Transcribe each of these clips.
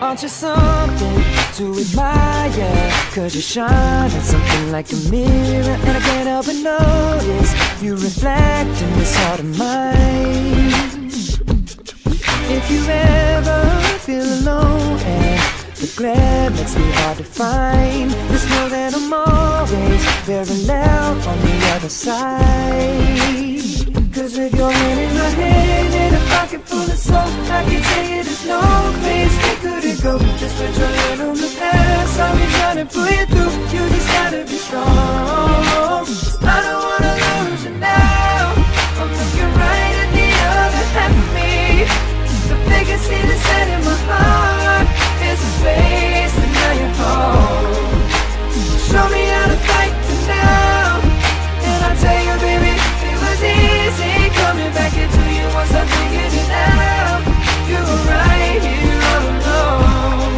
Aren't you something to admire? 'Cause you shine at something like a mirror, and I can't help but notice you reflect in this heart of mine. If you ever feel alone and the glare makes me hard to find, just know that I'm always very loud on the other side. 'Cause with your hand in my hand and a pocket full of soap, I can tell you there's no place we couldn't go. Just put your hand on the past, I'll be trying to pull you through. You just gotta be strong. I don't wanna lose you now. I'm looking right at the other half of me. The biggest thing that's set in my heart is a space, and now you're home. Show me how to fight for now, and I'll tell you, baby, it was easy coming back into you once I figured it out. You were right here all alone.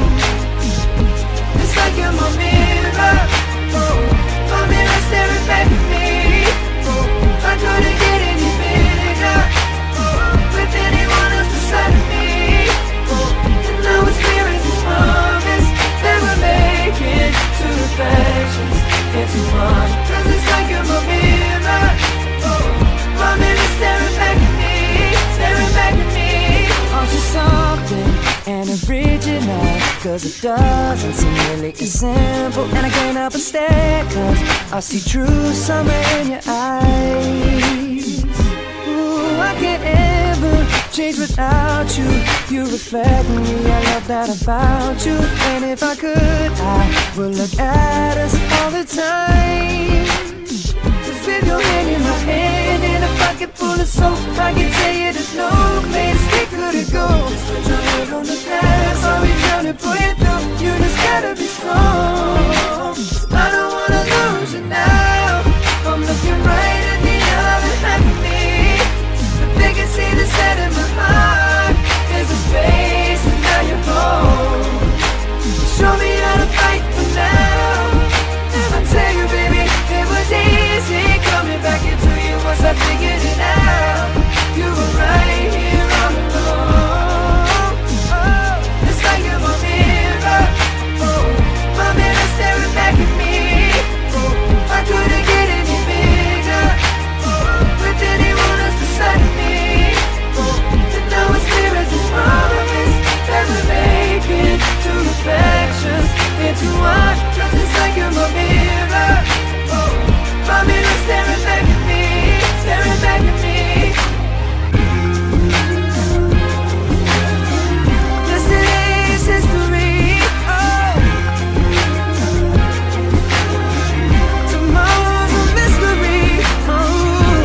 It's like you're my mirror, oh, my mirror staring back at me. Oh, I couldn't get any bigger, oh, with anyone else beside me. Oh, and now it's clear as this promise that we're making two reflections into one. 'Cause it's like you're my mirror, oh, my mirror staring back at me, staring back at me. Aren't you something and original? 'Cause it doesn't seem really as simple, and I can't help but stare, 'cause I see true summer in your eyes. Ooh, I can't ever change without you. You reflect me, I love that about you. And if I could, I would look at us all the time. 'Cause with your hand in my hand and a pocket full of soap, I can tell you there's no place we couldn't go. Just put your head on the past, I'll be trying to pull you through. You just gotta be strong. I don't wanna lose you now. I'm looking right at the other half of me. The biggest thing that's set in my heart is a space, and now you're home. Show me how to fight for now, and I tell you, baby, it was easy coming back into you once I figured it out. You were right here all alone. Oh, it's like you're my mirror, oh, my mirror staring back at me. Oh, I couldn't get any bigger, oh, with anyone else beside me. Oh, and now it's clear as this promise that we're making two reflections into one. 'Cause it's like you're my mirror, oh, my mirror staring back at me, staring back at me. Yesterday's history, oh, tomorrow's a mystery, oh.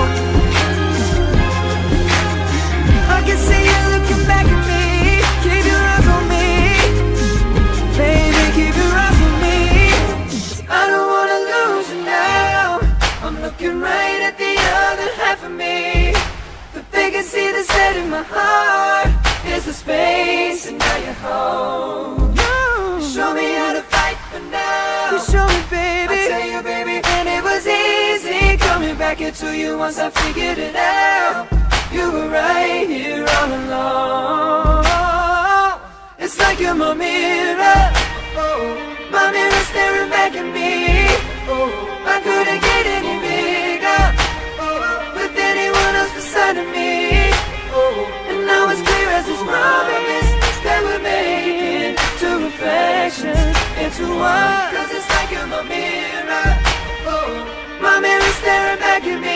I can see you looking back at me. Keep your eyes on me, baby, keep your eyes on me. I don't wanna lose you now. I'm looking right at the other half of me. The biggest thing that's set in my heart is the space, and now you're home. Show me how to fight for now. You show me, baby. I tell you, baby, and it was easy coming back into you once I figured it out. You were right here all along. It's like you're my mirror, oh, my mirror staring back at me. Oh, I couldn't get any bigger, oh, with anyone else beside of me. Oh, and now it's clear as this promise that we're making two reflections into one. 'Cause it's like you're my mirror, oh, my mirror staring back at me.